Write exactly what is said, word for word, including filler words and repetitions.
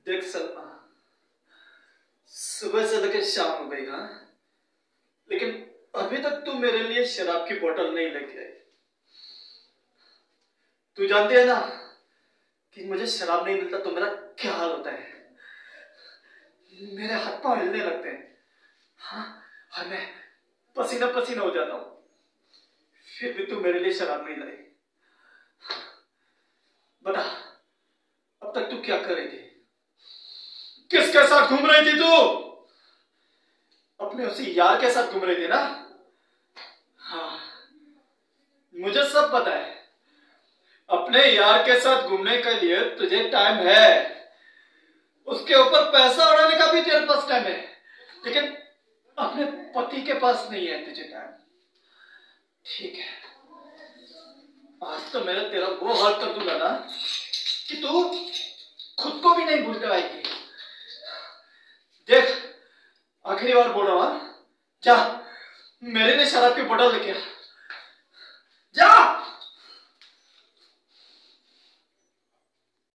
देख सलमा, सुबह से लेकर शाम हो गई। हाँ, लेकिन अभी तक तू मेरे लिए शराब की बोतल नहीं लेके आई। तू जानती है ना कि मुझे शराब नहीं मिलता तो मेरा क्या हाल होता है। मेरे हाथ पांव हिलने लगते हैं। हाँ, और मैं पसीना पसीना हो जाता हूं। फिर भी तू मेरे लिए शराब नहीं लाई। बता, अब तक तू क्या कर रही थी? किसके साथ घूम रही थी तू? अपने उसी यार के साथ घूम रही थी ना? हाँ, मुझे सब पता है। अपने यार के साथ घूमने के लिए तुझे टाइम है, उसके ऊपर पैसा उड़ाने का भी तेरे पास टाइम है, लेकिन अपने पति के पास नहीं है तुझे टाइम। ठीक है, आज तो मैंने तेरा वो हाल कर दूंगा ना कि तू खुद को भी नहीं भूल पाएगी। देख, आखिरी बार बोल रहा हूं, जा मेरे लिए शराब की बोतल लेके आ।